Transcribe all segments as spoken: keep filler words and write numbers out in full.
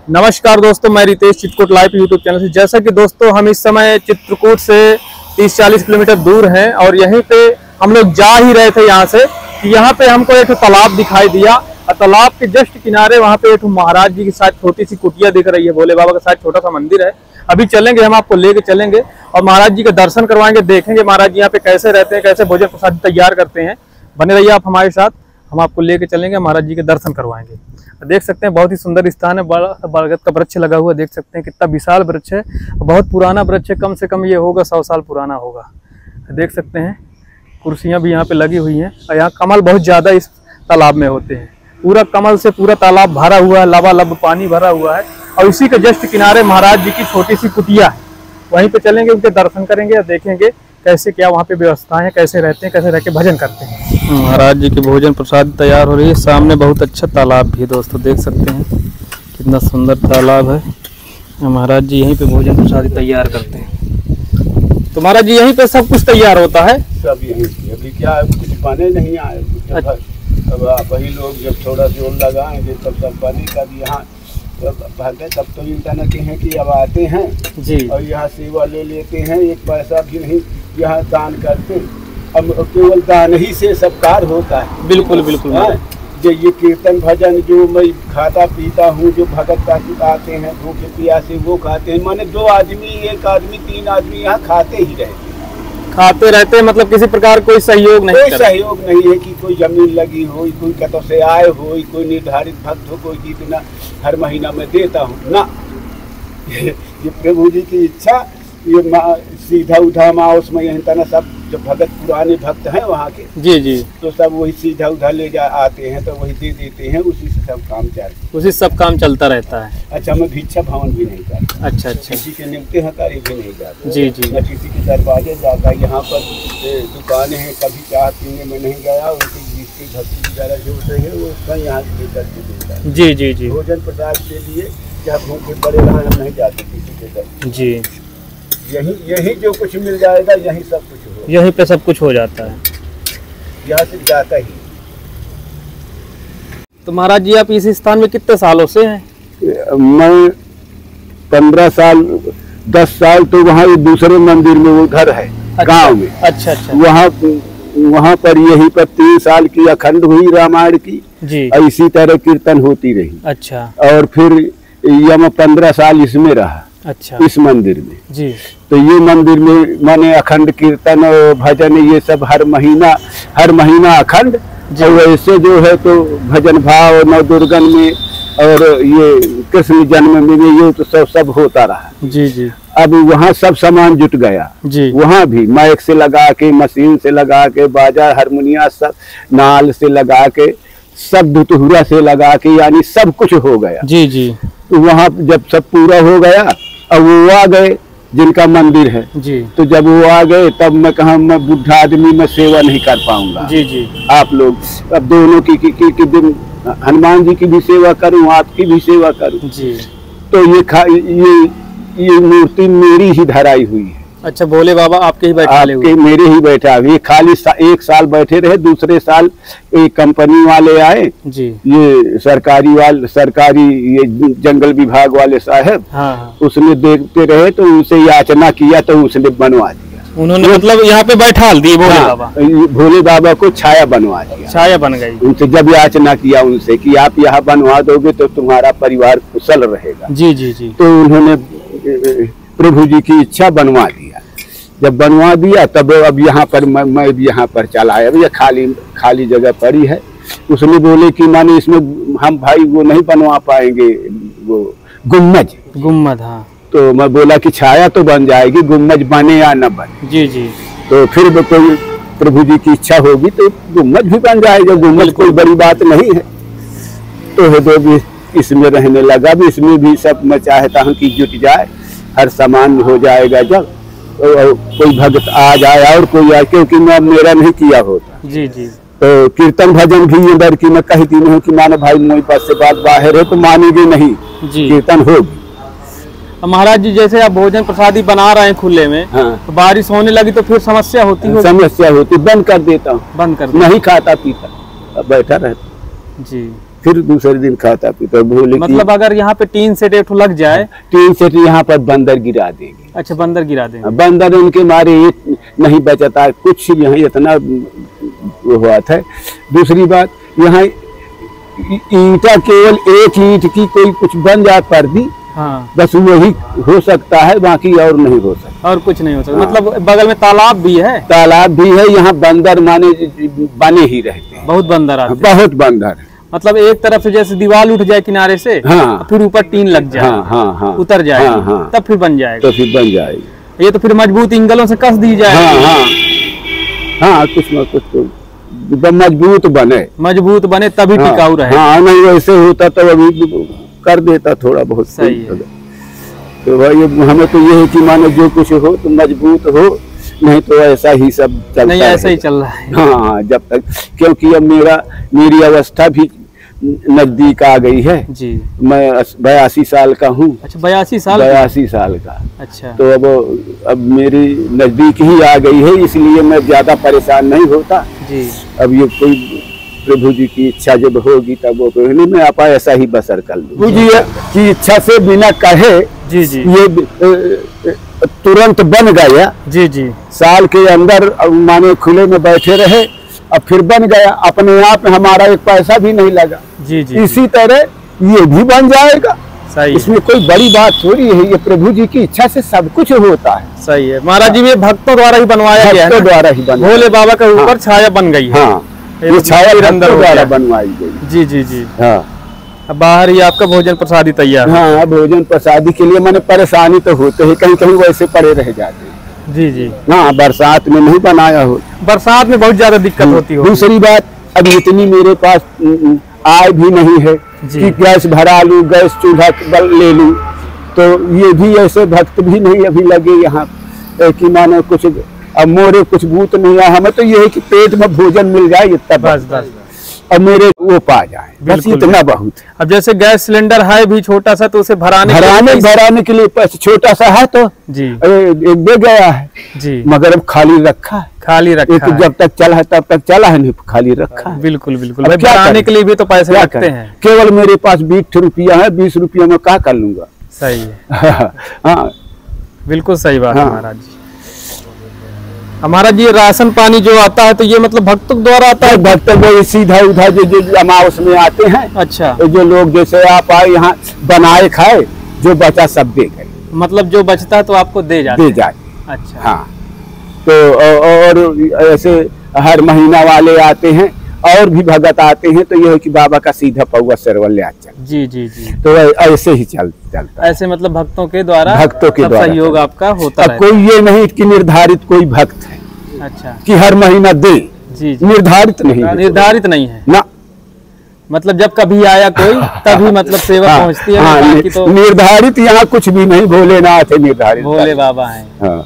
नमस्कार दोस्तों, मैं Ritesh Chitrakoot live YouTube channel से। जैसा कि दोस्तों हम इस समय चित्रकूट से तीस चालीस किलोमीटर दूर हैं और यहीं पे हम लोग जा ही रहे थे यहाँ से कि यहाँ पे हमको एक तालाब दिखाई दिया और तालाब के जस्ट किनारे वहाँ पे एक महाराज जी की शायद छोटी सी कुटिया दिख रही है। भोले बाबा का शायद छोटा सा मंदिर है। अभी चलेंगे, हम आपको लेके चलेंगे और महाराज जी के दर्शन करवाएंगे, देखेंगे महाराज जी यहाँ पे कैसे रहते हैं, कैसे भोजन प्रसाद तैयार करते हैं। बने रहिए आप हमारे साथ, हम आपको लेके चलेंगे, महाराज जी के दर्शन करवाएंगे। देख सकते हैं बहुत ही सुंदर स्थान है, बड़ा बरगद का वृक्ष लगा हुआ, देख सकते हैं कितना विशाल वृक्ष है, बहुत पुराना वृक्ष है, कम से कम ये होगा सौ साल पुराना होगा। देख सकते हैं कुर्सियां भी यहाँ पे लगी हुई हैं और यहाँ कमल बहुत ज़्यादा इस तालाब में होते हैं। पूरा कमल से पूरा तालाब भरा हुआ है, लबालब पानी भरा हुआ है और उसी के जस्ट किनारे महाराज जी की छोटी सी कुटिया है। वहीं पे चलेंगे, उनके दर्शन करेंगे और देखेंगे कैसे क्या वहाँ पे व्यवस्था है, कैसे रहते हैं, कैसे रह के भजन करते हैं। महाराज जी के भोजन प्रसाद तैयार हो रही है। सामने बहुत अच्छा तालाब भी है दोस्तों, देख सकते हैं कितना सुंदर तालाब है। महाराज जी यहीं पे भोजन प्रसाद तैयार करते हैं। तो महाराज जी यहीं पे सब कुछ तैयार होता है? सब यहीं पे। अभी क्या है, कुछ बने नहीं आए। अच्छा। अब वही लोग जब थोड़ा जोर लगाएंगे तब सब बनेगा। अब यहाँ भागे तब तो इंटरनेट हैं कि अब आते हैं जी और यहाँ सेवा ले लेते हैं, एक पैसा भी नहीं यहाँ दान करते। अब केवल दान ही से सबकार होता है। बिल्कुल बिल्कुल। जो ये कीर्तन भजन जो मैं खाता पीता हूँ, जो भगत का आते हैं भूखे प्यासे वो खाते हैं। माने दो आदमी, एक आदमी, तीन आदमी यहाँ खाते ही रहते हैं खाते रहते हैं। मतलब किसी प्रकार कोई सहयोग नहीं, कोई सहयोग नहीं है कि कोई जमीन लगी हो, कोई कतौ से आए हो, कोई निर्धारित भक्त हो, कोई जितना हर महीना में देता हूँ ना। ये प्रभु जी की इच्छा, ये सीधा उधा माँ उसमें यही तना सब जो भगत पुराने भक्त हैं वहाँ के जी जी, तो सब वही सीधा उधा ले जा आते हैं तो वही दे देते हैं, उसी से सब काम चलता उसी सब काम चलता रहता है। अच्छा, मैं भिक्षा भवन भी नहीं करता। अच्छा अच्छा। किसी के निमते हकारी भी नहीं जाता जी जी। न किसी के दरवाजे जाता। यहाँ पर दुकानें हैं, कभी चाय पीने में नहीं गया, उनकी जिसकी भक्ति वगैरह जो होते हैं वो उसका यहाँ लेकर के देता है। जी जी जी। भोजन प्रसाद के लिए क्या भूखे पड़े रहा, हम नहीं जाते किसी के घर जी। यही यही जो कुछ मिल जाएगा यही सब कुछ हो, यहीं पे सब कुछ हो जाता है, यहाँ से जाता ही। तो महाराज जी आप इस स्थान में कितने सालों से हैं? मैं पंद्रह साल दस साल तो वहाँ दूसरे मंदिर में वो घर है। अच्छा, गांव में। अच्छा अच्छा। वहाँ वहाँ पर यही पर तीन साल की अखंड हुई रामायण की जी। इसी तरह कीर्तन होती रही। अच्छा। और फिर यह मैं पंद्रह साल इसमें रहा। अच्छा। इस मंदिर में जी। तो ये मंदिर में माने अखंड कीर्तन और भजन ये सब हर महीना हर महीना अखंड। और वैसे जो है तो भजन भाव नव दुर्गन में और ये कृष्ण जन्म में ये तो सब सब होता रहा जी जी। अब वहाँ सब सामान जुट गया जी। वहाँ भी माइक से लगा के, मशीन से लगा के, बाजा हारमोनिया सब नाल से लगा के, सब दुतहुरा से लगा के, यानी सब कुछ हो गया जी जी। तो वहाँ जब सब पूरा हो गया अब वो आ गए जिनका मंदिर है जी। तो जब वो आ गए तब मैं कहा मैं बुढ़ा आदमी मैं सेवा नहीं कर पाऊंगा जी जी। आप लोग अब दोनों की की, की, की दिन हनुमान जी की भी सेवा करूं, आपकी भी सेवा करूं जी। तो ये खा ये ये मूर्ति मेरी ही धराई हुई है। अच्छा, भोले बाबा आपके ही बैठा हुए? मेरे ही बैठा हुए। खाली सा, एक साल बैठे रहे, दूसरे साल एक कंपनी वाले आए जी। ये सरकारी वाले सरकारी ये जंगल विभाग वाले साहब हाँ। उसने देखते रहे तो उनसे याचना किया तो उसने बनवा दिया। उन्होंने मतलब यहाँ पे बैठा दिए भोले हाँ, बाबा भोले बाबा को छाया बनवा दिया। छाया बन गई। उनसे जब याचना किया उनसे कि आप यहाँ बनवा दोगे तो तुम्हारा परिवार कुशल रहेगा जी जी जी। तो उन्होंने प्रभु जी की इच्छा बनवा दिया। जब बनवा दिया तब अब यहाँ पर मैं, मैं यहाँ पर चला आया। ये खाली खाली जगह पड़ी है। उसने बोले कि माने इसमें हम भाई वो नहीं बनवा पाएंगे वो गुम्मज गुम्मद हाँ। तो मैं बोला कि छाया तो बन जाएगी, गुम्मज बने या न बने जी जी। तो फिर कोई प्रभु जी की इच्छा होगी तो गुम्मज भी बन जाएगा। गुम्मज कोई बड़ी बात नहीं है। तो है भी इसमें रहने लगा। भी इसमें भी सब मैं चाहता हूँ कि जुट जाए, हर सामान हो जाएगा। जब कोई भक्त आ जाए और कोई आए, क्योंकि मैं मेरा नहीं किया होता जी जी। तो कीर्तन भजन भी इधर की मैं कहती नहीं कि मानो भाई मेरे पास से बात बाहर है तो मानेगी नहीं जी। कीर्तन होगी। महाराज जी जैसे आप भोजन प्रसादी बना रहे हैं खुले में हाँ। तो बारिश होने लगी तो फिर समस्या होती है? समस्या होती, बंद कर देता हूँ, बंद कर नहीं खाता पीता, बैठा रहता जी। फिर दूसरे दिन खाता पीता भूल। मतलब अगर यहाँ पे टीन सेट एक लग जाए, टीन सेट यहाँ पर बंदर गिरा देंगे। अच्छा, बंदर गिरा देंगे। बंदर उनके मारे ईट नहीं बचता है, कुछ यहाँ इतना हुआ था। दूसरी बात, यहाँ ईंटा केवल एक ईंट की कोई कुछ बन जाए पर दी, हाँ, बस वही हो सकता है, बाकी और नहीं हो सकता, और कुछ नहीं हो सकता। हाँ। मतलब बगल में तालाब भी है? तालाब भी है, यहाँ बंदर माने बने ही रहते हैं, बहुत बंदर आते हैं। बहुत बंदर। मतलब एक तरफ से जैसे दीवार उठ जाए किनारे से, हाँ, फिर ऊपर टीन लग जाए, हाँ, हाँ, हाँ, उतर जाए, हाँ, हाँ, तब फिर बन जाएगा। तो फिर बन जाएगी। ये तो फिर मजबूत इंगलों से कस दी जाए। हाँ, हाँ, हाँ, कुछ न कुछ तो मजबूत बने, मजबूत बने तभी हाँ, टिकाऊ रहे। हाँ, नहीं वैसे होता तो अभी कर देता थोड़ा बहुत। सही है। तो भाई हमें तो ये है कि मानो जो कुछ हो तो मजबूत हो, नहीं तो ऐसा ही सब चलता नहीं, ऐसा ही चल रहा है। हाँ, जब तक, क्योंकि अब मेरा मेरी अवस्था भी नजदीक आ गई है जी। मैं बयासी साल का हूँ। अच्छा, बयासी साल बयासी साल का। अच्छा, तो अब अब मेरी नजदीक ही आ गई है, इसलिए मैं ज्यादा परेशान नहीं होता जी। अब ये कोई प्रभु जी की इच्छा जब होगी तब वो कहने में आपा ऐसा ही बसर कर लूं। प्रभु जी की इच्छा से बिना कहे जी जी ये तुरंत बन गया जी जी। साल के अंदर माने खुले में बैठे रहे, अब फिर बन गया अपने आप, हमारा एक पैसा भी नहीं लगा जी जी। इसी तरह ये भी बन जाएगा। सही, इसमें कोई बड़ी बात थोड़ी है, ये प्रभु जी की इच्छा से सब कुछ होता है। सही है महाराज जी, ये भक्तों द्वारा ही बनवाया गया है, भक्तों द्वारा ही बना, भोले बाबा के ऊपर छाया बन गई है। हाँ, ये छाया अंदर द्वारा बनवाई गई। जी जी जी। हाँ, अब बाहर ही आपका भोजन प्रसादी तैयार। हाँ, भोजन प्रसादी के लिए मैंने परेशानी तो होते है, कहीं कहीं वैसे पड़े रह जाते हैं जी जी। हाँ, बरसात में नहीं बनाया हो, बरसात में बहुत ज्यादा दिक्कत होती है। दूसरी बात, अब इतनी मेरे पास आय भी नहीं है कि गैस भरा लूं, गैस चूल्हा ले लूं, तो ये भी ऐसे भक्त भी नहीं अभी लगे यहाँ कि मानो कुछ अब मोरे कुछ भूत नहीं है। हमें तो ये है कि पेट में भोजन मिल जाए इतना बस बस, अब मेरे वो पा जाए, बस इतना बहुत। अब जैसे गैस सिलेंडर है भी छोटा सा, तो उसे भराने भराने भराने के लिए छोटा सा है तो जी एक दे गया है जी, मगर अब खाली रखा है, खाली रखा है। जब तक चला है तब तक चला है, नहीं खाली रखा है। बिल्कुल बिल्कुल, भराने के लिए भी तो पैसे लगते हैं। केवल मेरे पास बीस रुपया है, बीस रुपया में क्या कर लूंगा। सही है। हाँ, बिल्कुल सही बात है महाराज जी। हमारा जी राशन पानी जो आता है तो ये मतलब भक्तों द्वारा आता है? भक्त वो सीधा उधर जो जो अमावस में आते हैं। अच्छा, तो जो लोग जैसे आप आए यहाँ बनाए खाए, जो बचा सब दे गए। मतलब जो बचता है तो आपको दे जाते दे जाए। अच्छा, हाँ, तो और ऐसे हर महीना वाले आते हैं और भी भगत आते हैं, तो यह है कि बाबा का सीधा पौवा सरवल ले चल। जी जी जी। तो ऐसे ही चल चलता ऐसे मतलब भक्तों के द्वारा भक्तों के द्वारा सहयोग आपका होता है। कोई ये नहीं कि निर्धारित कोई भक्त है अच्छा कि हर महीना दे। जी जी, निर्धारित नहीं, निर्धारित नहीं है ना, मतलब जब कभी आया कोई तभी मतलब सेवा हाँ, पहुंचती है। हाँ, बाकी तो निर्धारित यहाँ कुछ भी नहीं, भोलेनाथ है निर्धारित, भोले बाबा है। हाँ।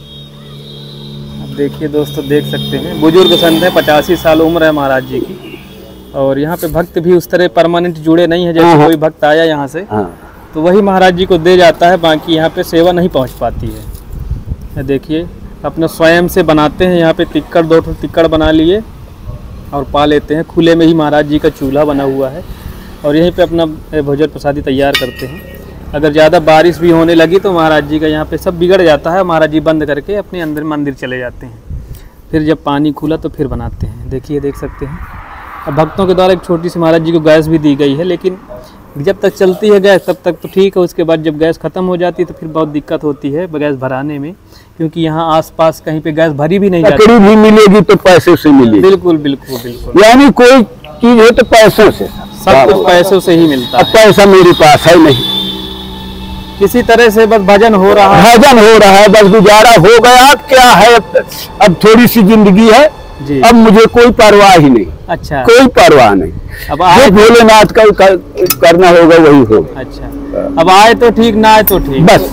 देखिए दोस्तों, देख सकते हैं बुजुर्ग संत है, पचासी साल उम्र है महाराज जी की, और यहाँ पे भक्त भी उस तरह परमानेंट जुड़े नहीं है। जैसे कोई भक्त आया यहाँ से तो वही महाराज जी को दे जाता है, बाकी यहाँ पे सेवा नहीं पहुँच पाती है। देखिए अपने स्वयं से बनाते हैं, यहाँ पे तिक्कड़, दो तिक्कड़ बना लिए और पा लेते हैं। खुले में ही महाराज जी का चूल्हा बना हुआ है और यहीं पे अपना भोजन प्रसादी तैयार करते हैं। अगर ज़्यादा बारिश भी होने लगी तो महाराज जी का यहाँ पे सब बिगड़ जाता है, महाराज जी बंद करके अपने अंदर मंदिर चले जाते हैं। फिर जब पानी खुला तो फिर बनाते हैं। देखिए, देख सकते हैं। अब भक्तों के द्वारा एक छोटी सी महाराज जी को गैस भी दी गई है, लेकिन जब तक चलती है गैस तब तक तो ठीक है, उसके बाद जब गैस ख़त्म हो जाती है तो फिर बहुत दिक्कत होती है गैस भराने में, क्योंकि यहाँ आसपास कहीं पे गैस भरी भी नहीं जाती। लकड़ी भी मिलेगी तो पैसे से मिलेगी। बिल्कुल बिल्कुल बिल्कुल, यानी कोई चीज है तो पैसों से, सब कुछ पैसों से ही मिलता है। पैसा मेरे पास है नहीं, किसी तरह से बस भजन हो रहा है, भजन हो रहा है, बस गुजारा हो गया। क्या है, अब थोड़ी सी जिंदगी है जी। अब मुझे कोई परवाह ही नहीं। अच्छा, कोई परवाह नहीं। अब आए भोलेनाथ का कर, करना होगा वही होगा। अच्छा, अब आए तो ठीक, ना आए तो ठीक, बस।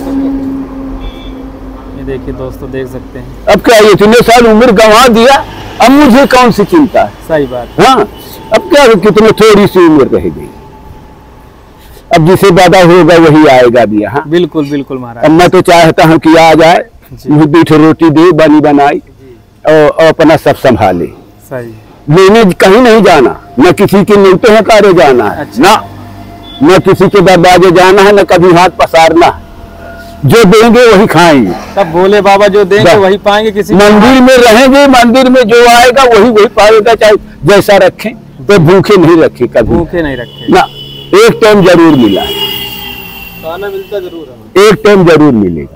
ये देखिए दोस्तों, देख सकते हैं। अब क्या इतने साल उम्र गंवा दिया, अब मुझे कौन सी चिंता है। सही बात। हाँ, अब क्या कितने थोड़ी सी उम्र रह गई, अब जिसे ज्यादा होगा वही आएगा भी। हाँ, बिल्कुल बिल्कुल महाराज। अब मैं तो चाहता हूँ कि आ जाए, मीठी रोटी दे, बनी बनाई, और अपना सब संभाले। सही। लेने कहीं नहीं जाना, न किसी के नीचे है कार्य जाना है। अच्छा। ना न किसी के दरवाजे जाना है, न कभी हाथ पसारना है। जो देंगे वही खाएंगे। सब भोले बाबा जो देंगे वही पाएंगे। किसी मंदिर में रहेंगे, मंदिर में जो आएगा वही वही पाएगा, चाहे जैसा रखें। तो भूखे नहीं रखे, कभी भूखे नहीं रखे ना। एक टाइम जरूर मिला, खाना मिलता जरूर है, एक टाइम जरूर मिलेगा।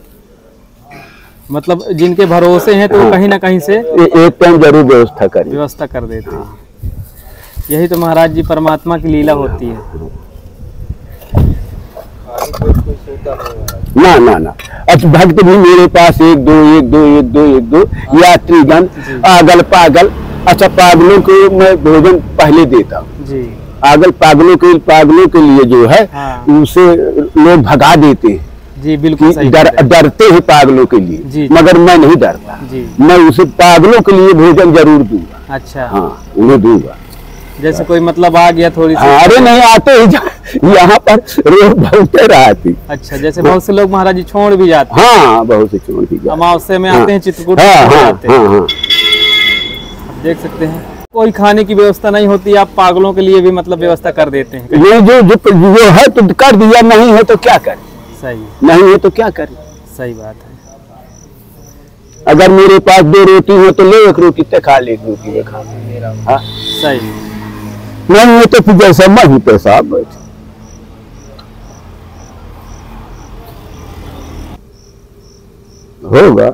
मतलब जिनके भरोसे हैं तो हाँ। कहीं ना कहीं से एक टाइम जरूर व्यवस्था कर व्यवस्था कर देते हैं। यही तो महाराज जी परमात्मा की लीला होती है। ना ना ना अच्छा, भक्त भी मेरे पास एक दो एक दो एक दो एक दो यात्रीगण आगल पागल। अच्छा, पागलों को मैं भोजन पहले देता हूँ जी। आगल पागलों के पागलों के लिए जो है हाँ। उसे लोग भगा देते हैं जी। बिल्कुल सही। डर, डरते हैं पागलों के लिए जी, मगर मैं नहीं डरता जी। मैं उसे पागलों के लिए भोजन जरूर दूंगा। अच्छा हाँ, उन्हें दूंगा। जैसे कोई मतलब आ गया थोड़ी सी। अरे नहीं आते ही यहाँ पर रोज बहुते रहती। अच्छा, जैसे बहुत से लोग महाराज जी छोड़ भी जाते हैं। हाँ, बहुत से छोड़ भी जाते। अमावस्या में हाँ, आते हैं चित्रकूट। हाँ, हाँ, हाँ, हाँ। देख सकते हैं कोई खाने की व्यवस्था नहीं होती, आप पागलों के लिए भी मतलब व्यवस्था कर देते हैं। ये जो जो, जो है तो कर दिया, नहीं है तो क्या करें। सही, नहीं है तो क्या करें। सही बात है। अगर मेरे पास दो रोटी हो तो ले एक रोटी तक खा ले, एक रोटी में खा। हाँ सही। नहीं है तो फिर जैसा मैं हूँ पैसा आप बैठे। होगा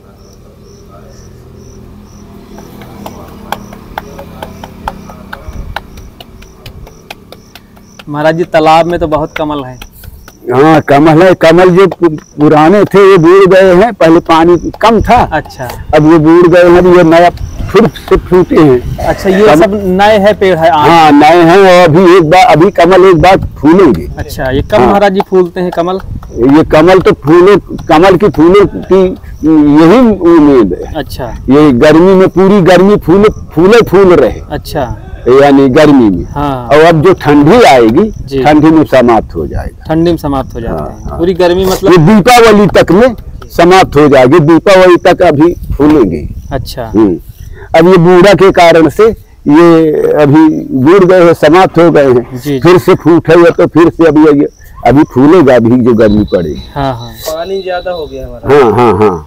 महाराज जी तालाब में तो बहुत कमल है। हाँ, कमल है। कमल जो पुराने थे वो बूढ़ गए हैं, पहले पानी कम था। अच्छा, अब वो बूढ़ गए हैं, ये नया फिर से फूटे हैं। अच्छा, ये सब नए है पेड़ है। हाँ, नए हैं और अभी एक बार अभी कमल एक बार फूलेंगे। अच्छा, ये कब महाराज जी फूलते हैं कमल? ये कमल तो फूले, कमल की फूलों की यही उम्मीद है। अच्छा, ये गर्मी में पूरी गर्मी फूले फूले फूल रहे। अच्छा, यानी गर्मी में। हाँ। और अब जो ठंडी आएगी, ठंडी में समाप्त हो जाएगा। ठंडी में समाप्त हो जाता है। हाँ। पूरी गर्मी मतलब ये दीपावली तक में समाप्त हो जाएगी। दीपावली तक अभी फूलेंगे। अच्छा। अब ये बूढ़ा के कारण से ये अभी बूढ़ गए हैं, समाप्त हो गए हैं। फिर से फूटेगा तो फिर से अभी अभी फूलेगा, अभी जो गर्मी पड़ेगी। हाँ हाँ, पानी ज्यादा हो गया हमारा। हाँ हाँ हाँ।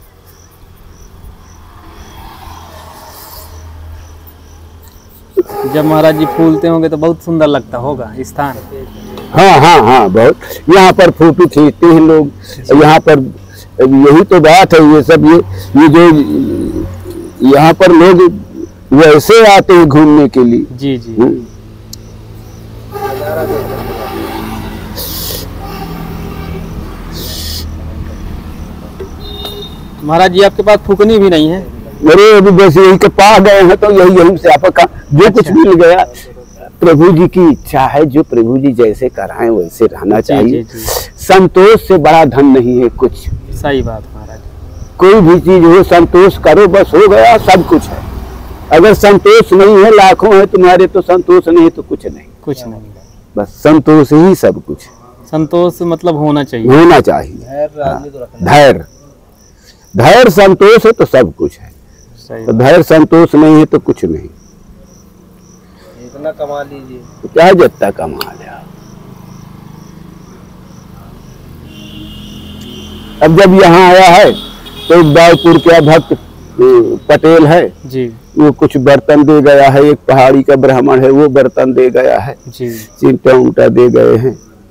जब महाराज जी फूलते होंगे तो बहुत सुंदर लगता होगा स्थान। हाँ हाँ हाँ, बहुत। यहाँ पर फोटो खींचते हैं लोग, यहाँ पर यही तो बात है। ये सब ये ये जो यहाँ पर लोग वैसे आते हैं घूमने के लिए। जी जी। महाराज जी आपके पास फूकनी भी नहीं है? मेरे अभी बस यही के पा गए हैं तो यही यही से आपका जो अच्छा। कुछ मिल गया प्रभु जी की इच्छा है, जो प्रभु जी जैसे कराएं वैसे रहना चाहिए। जी, जी। संतोष से बड़ा धन नहीं है कुछ। सही बात महाराज। कोई भी चीज हो, संतोष करो बस, हो गया, सब कुछ है। अगर संतोष नहीं है, लाखों है तुम्हारे, तो संतोष नहीं तो कुछ नहीं। कुछ नहीं, बस संतोष ही सब कुछ। संतोष मतलब होना चाहिए। होना चाहिए। धैर्य, धैर्य संतोष है तो सब कुछ है। तो धैर्य संतोष नहीं है तो कुछ नहीं। इतना कमा लीजिए तो क्या जितना कमा लिया। अब जब यहाँ आया है तो दाऊदपुर के भक्त पटेल है जी, वो कुछ बर्तन दे गया है। एक पहाड़ी का ब्राह्मण है, वो बर्तन दे गया है जी, चिमटा उमटा दे गए हैं।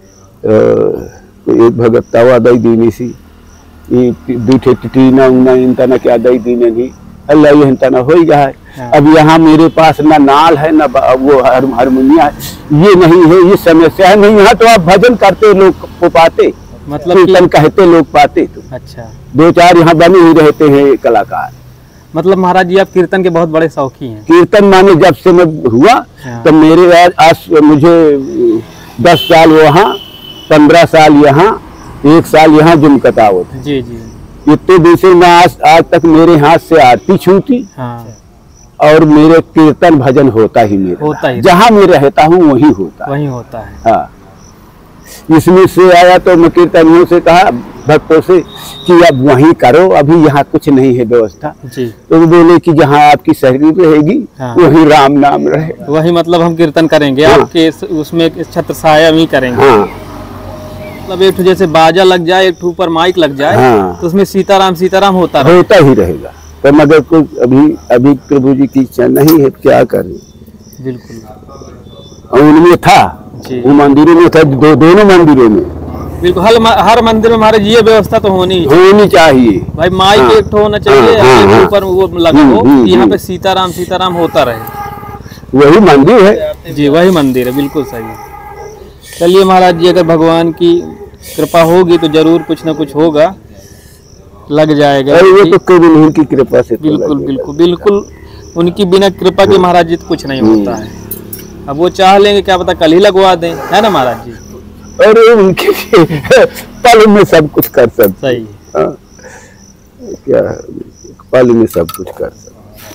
तो एक भगत तवा दई दीनी सी दूठे टीना उना इंतना क्या दई दीने नहीं अल्लाह ये इंतना हो गया है। हाँ। अब यहाँ मेरे पास ना नाल है ना वो हारमोनिया है, ये नहीं है, ये समस्या है। नहीं यहाँ तो आप भजन करते लोग को पाते, मतलब कीर्तन कहते लोग पाते। तो अच्छा, दो चार यहाँ बने ही रहते हैं कलाकार। मतलब महाराज जी आप कीर्तन के बहुत बड़े शौकी हैं। कीर्तन माने जब से मैं हुआ हाँ। तो मेरे आज, आज मुझे दस साल वहाँ, पंद्रह साल यहाँ, एक साल यहाँ जुमकतावत। जी जी। इतने दिन से मैं आज आज तक मेरे हाथ से आरती छूटी हाँ। और मेरे कीर्तन भजन होता ही मेरा होता ही। जहाँ मैं रहता हूँ वही होता वही होता है। हाँ, इसमें से आया तो मैं कीर्तनियों से कहा, भक्तों से, कि अब वहीं करो, अभी यहाँ कुछ नहीं है व्यवस्था जी। तो वो बोले कि जहाँ आपकी शरीर रहेगी हाँ। वही राम नाम रहेगा, वही मतलब हम कीर्तन करेंगे हाँ। आपके उसमें छत्र छाया भी करेंगे हाँ। मतलब एक जैसे बाजा लग जाए, एक ऊपर माइक लग जाए हाँ। तो उसमें सीताराम सीताराम होता रहे। होता ही रहेगा। तो मगर कुछ अभी अभी प्रभु जी की इच्छा नहीं है, क्या करें। बिल्कुल उनमें था वो मंदिरों में था, दो, दोनों मंदिरों में बिल्कुल हर हर मंदिर में हमारे ये व्यवस्था तो होनी होनी चाहिए भाई, माइक हाँ, एक होना चाहिए हाँ, हाँ, ऊपर वो लगा हो, यहाँ पे सीताराम सीताराम होता रहे, वही मंदिर है जी, वही मंदिर है। बिल्कुल सही। चलिए महाराज जी, अगर भगवान की कृपा होगी तो जरूर कुछ ना कुछ होगा, लग जाएगा। वो तो कभी नहीं की कृपा से बिल्कुल बिल्कुल बिल्कुल, उनकी बिना कृपा के महाराज जी कुछ नहीं होता है। अब वो चाह लेंगे, क्या पता कल ही लगवा दें, है ना महाराज जी। और उनके पल में सब कुछ कर सकते। सही हाँ, क्या पल में सब कुछ कर सकते।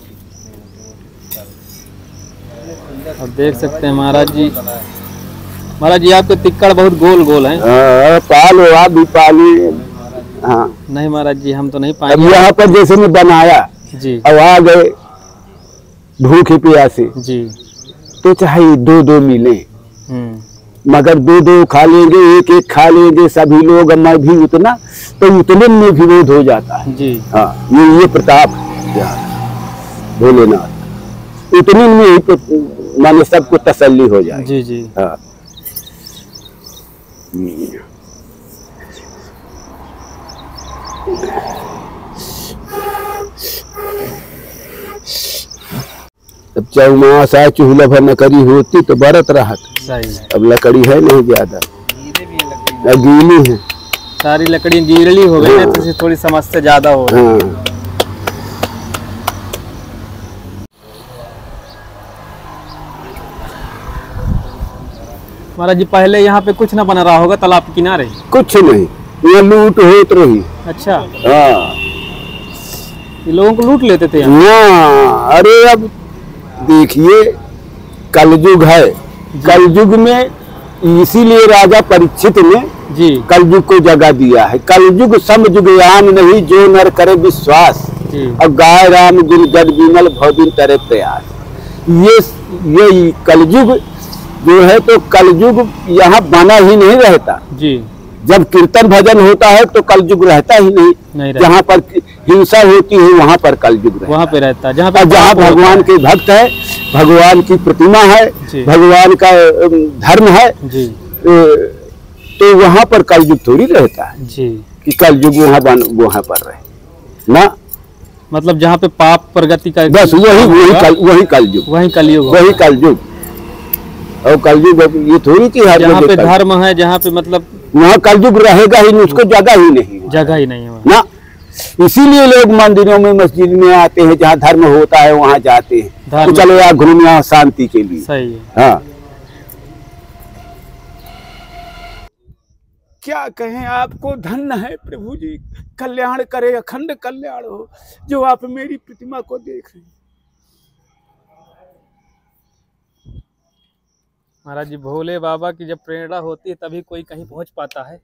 अब देख सकते हैं महाराज जी, महाराज जी आपके तिक्कड़ बहुत गोल गोल हैं। हाँ, पालो आप भी पाली। हाँ नहीं महाराज जी, हम तो नहीं पाएंगे। अब यहाँ पर जैसे मैं बनाया जी, अब आ गए भूखे प्यासे जी, तो चाहे दो दो मिले, मगर दो दो खा लेंगे, एक एक खा लेंगे सभी लोग, मैं भी उतना, तो उतने में विरोध हो जाता है जी। हाँ, ये ये प्रताप भोलेनाथ, उतने में ही माने सबको तसल्ली हो जाए जी जी। हाँ। अब चौमास आए चूल्हा भर नकरी होती तो बरत रहा था, अब लकड़ी है नहीं ज्यादा, गीली है सारी लकड़ी, गीली हो गई हाँ। तो थोड़ी समस्या ज्यादा हो रही है हाँ। महाराज जी पहले यहाँ पे कुछ ना बना रहा होगा, तालाब के किनारे कुछ नहीं, ये लूट होत रही। अच्छा हाँ, ये लोगों को लूट लेते थे हाँ। अरे अब देखिए कलयुग है, कलयुग में इसीलिए राजा परीक्षित ने जी कलयुग को जगह दिया है। कलयुग समयुग यान नहीं, जो नर करे विश्वास, और गाय राम गुण गद विमल भवदिन तरह प्रयास। ये ये कलयुग जो है, तो कलयुग यहाँ बना ही नहीं रहता जी। जब कीर्तन भजन होता है तो कलयुग रहता ही नहीं, नहीं जहाँ पर हिंसा होती है वहाँ पर कलयुग रहता, वहाँ पे रहता है। जहाँ पे जहाँ भगवान के भक्त है, भगवान की प्रतिमा है, भगवान का धर्म है जी, तो वहाँ पर कलयुग थोड़ी रहता है जी, कि कलयुग वहाँ वहाँ पर रहे ना। मतलब जहाँ पे पाप प्रगति का बस वही वही कल, वही कलयुग वही कलयुग वही कलयुग और कलयुग ये थोड़ी चीज है। जहाँ पे धर्म है, जहाँ पे मतलब वहाँ कलयुग रहेगा ही नहीं, उसको जगह ही नहीं जगह ही नहीं है ना। इसीलिए लोग मंदिरों में मस्जिद में आते हैं, जहाँ धर्म होता है वहाँ जाते हैं, तो चलो यार घूम यहाँ शांति के लिए। सही है हाँ। क्या कहें, आपको धन्य है प्रभु जी, कल्याण करे, अखंड कल्याण हो, जो आप मेरी प्रतिमा को देख रहे हैं। महाराज जी भोले बाबा की जब प्रेरणा होती है तभी कोई कहीं पहुंच पाता है।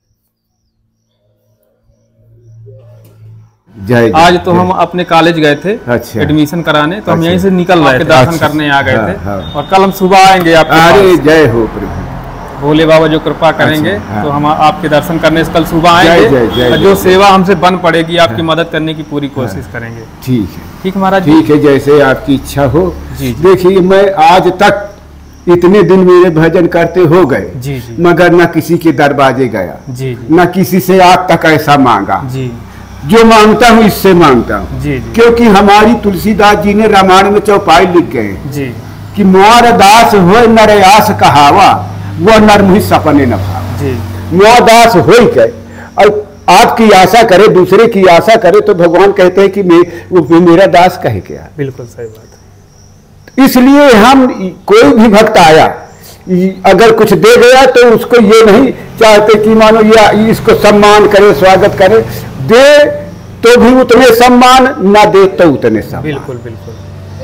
जय आज तो हम अपने कॉलेज गए थे अच्छा। एडमिशन कराने, तो हम यहीं से निकल रहे थे, दर्शन अच्छा। करने आ गए थे हाँ, हाँ। और कल हम सुबह आएंगे आपके अरे जय हो प्रभु, भोले बाबा जो कृपा करेंगे अच्छा, हाँ। तो हम आपके दर्शन करने कल सुबह आएंगे, जय, जय, जय, जो सेवा हमसे बन पड़ेगी आपकी हाँ। मदद करने की पूरी कोशिश हाँ। करेंगे। ठीक है ठीक महाराज ठीक है, जैसे आपकी इच्छा हो। देखिए मैं आज तक इतने दिन मेरे भजन करते हो गए जी, जी। मगर न किसी के दरवाजे गया जी, जी। न किसी से आज तक ऐसा मांगा जी। जो मांगता हूँ इससे मांगता हूँ, क्योंकि हमारी तुलसीदास जी ने रामायण में चौपाई लिख गए कि मोर दास हो नरयास कहावा, वो नर मुहि सपने न भावा। मोर दास हो गए और आपकी आशा करे, दूसरे की आशा करे, तो भगवान कहते हैं कि मे, मेरा दास कहे क्या। बिल्कुल सही बात। इसलिए हम कोई भी भक्त आया अगर कुछ दे गया तो उसको ये नहीं चाहते कि मानो या इसको सम्मान करे, स्वागत करे, दे तो भी उतने सम्मान, ना दे तो उतने सम्मान। बिल्कुल बिल्कुल।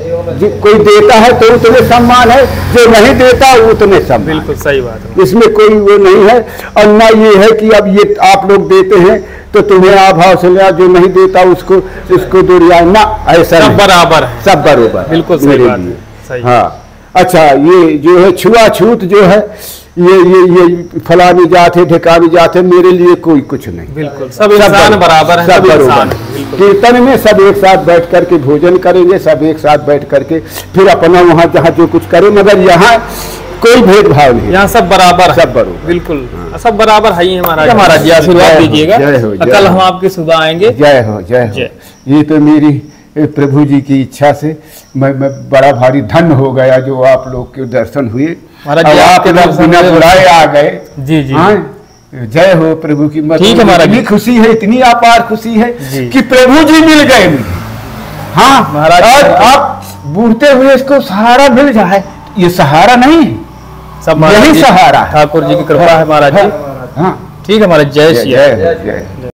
जो कोई देता है तो उतने सम्मान है, जो नहीं देता उतने सम्मान। बिल्कुल सही बात है, इसमें कोई वो नहीं है। और ना ये है कि अब ये आप लोग देते हैं तो तुम्हें अभाव से लिया, जो नहीं देता उसको उसको दो रियाय, ना ऐसा सब बराबर है, सब बराबर। बिल्कुल सही बात है, सही। हाँ अच्छा, ये जो है छुआछूत जो है, ये ये ये फलानी जात है ढिकानी जात है, मेरे लिए कोई कुछ नहीं। बिल्कुल सब इंसान बराबर है, सब इंसान। कीर्तन में सब एक साथ बैठ करके भोजन करेंगे, सब एक साथ बैठ करके फिर अपना वहाँ जहाँ जो कुछ करें, मगर यहाँ कोई भेदभाव नहीं, यहाँ सब बराबर, सब बराबर, बिल्कुल सब बराबर है ही। महाराज महाराज जी आशीर्वाद दीजिएगा, कल हम आपकी सुबह आएंगे। जय हो जय हो। ये तो मेरी प्रभु जी की इच्छा से मैं मैं बड़ा भारी धन्य हो गया जो आप लोग के दर्शन हुए। महाराज जी आपके बिना बुलाए आ गए। जी जी हाँ, जय हो प्रभु की। ठीक है महाराज, इतनी खुशी है, इतनी अपार खुशी है कि प्रभु जी मिल गए मुझे। हाँ महाराज, और आप बूढ़ते हुए इसको सहारा मिल जाए, ये सहारा नहीं है, सब यही सहारा, ठाकुर जी की कृपा है महाराज जी। हाँ ठीक है महाराज, जय श्री जय जय।